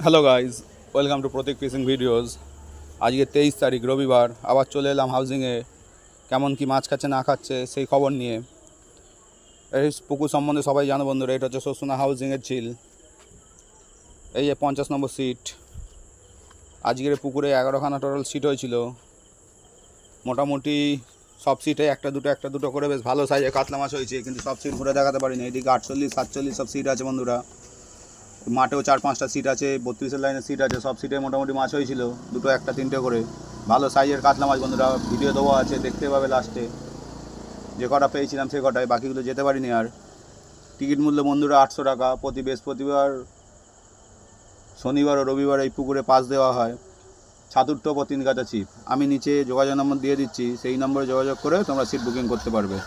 Hello guys, welcome to Prateek fishing videos. আজকে 23 তারিখ রবিবার। আবার চলে এলাম হাউজিংয়ে। কেমন কি মাছ খাচ্ছে না খাচ্ছে সেই খবর নিয়ে। এই পুকুর সম্বন্ধে সবাই জানো বন্ধুরা, এটা হচ্ছে শোষণা হাউজিংয়ের ঝিল। এই যে 50 নম্বর সিট। আজকের পুকুরে 11খানা টোটাল সিট হয়েছিল। মোটামুটি সব সিটে একটা দুটো করে বেশ ভালো সাইজে কাতলা মাছ হয়েছে, কিন্তু সব সিট ঘুরে দেখাতে পারিনি। এদিকে 48, 47 সব সিট আছে বন্ধুরা। মাঠেও 4-5টা সিট আছে, 32-এর লাইনের সিট আছে। সব সিটে মোটামুটি মাছ হয়েছিল, 2, 1, 3টে করে ভালো সাইজের কাতলা মাছ বন্ধুরা। ভিডিও দেওয়া আছে, দেখতে পাবে লাস্টে। যে কটা পেয়েছিলাম সে কটায়, বাকিগুলো যেতে পারিনি আর। টিকিট মূল্য বন্ধুরা 800 টাকা। প্রতি বৃহস্পতিবার, শনিবার ও রবিবার এই পুকুরে পাস দেওয়া হয়। ছাতুর টোপ ও 3 কাটা ছিপ। আমি নিচে যোগাযোগ নম্বর দিয়ে দিচ্ছি, সেই নম্বরে যোগাযোগ করে তোমরা সিট বুকিং করতে পারবে।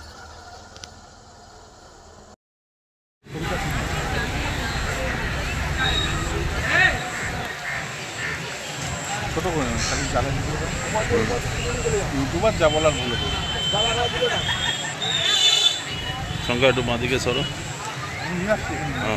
ছোটো করে খালি জালে ইউটিউবার যা বলার বলে। সংখ্যা একটু বাঁদিকে সরো। হ্যাঁ,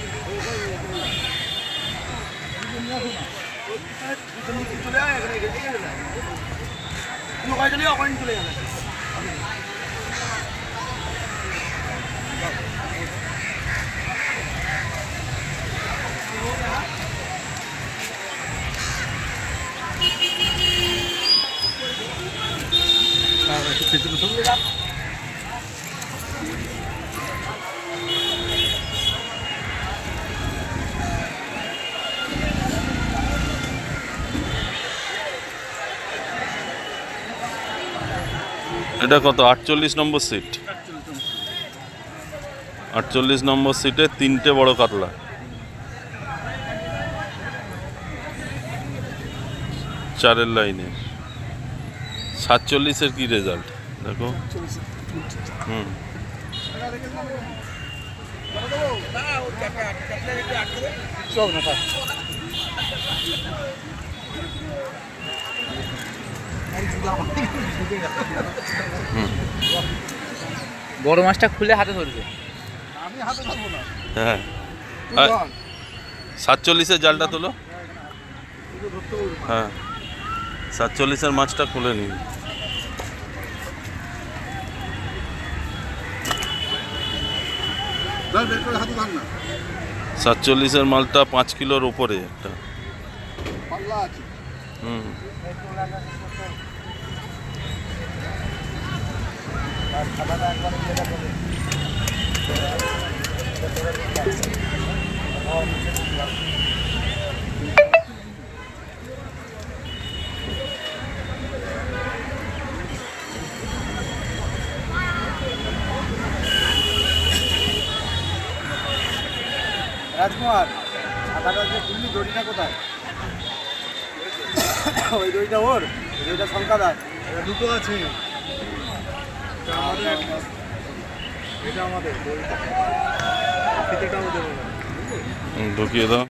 এটা কত? 48 নম্বর সিট। 48 নম্বর সিটে 3টে বড় কাতলা। 4-এর লাইনে 47-এর কি রেজাল্ট দেখো। বড় মাছটা খুলে হাতে ধরবে। হ্যাঁ, 47-এর জালটা তোলো। হ্যাঁ, 47-এর মাছটা খুলে নিন। 47-এর মালটা 5 কিলোর উপরে একটা। রাজকুমার, সাঁতারটা যে তুললি দড়িটা কোথায়? ওই দড়িটা ওর, দড়িটা শঙ্কাদার। দুটো আছে, এটা আমাদের দড়িটা, ফিতেটাও দেবো না। ঢুকিয়ে দাও।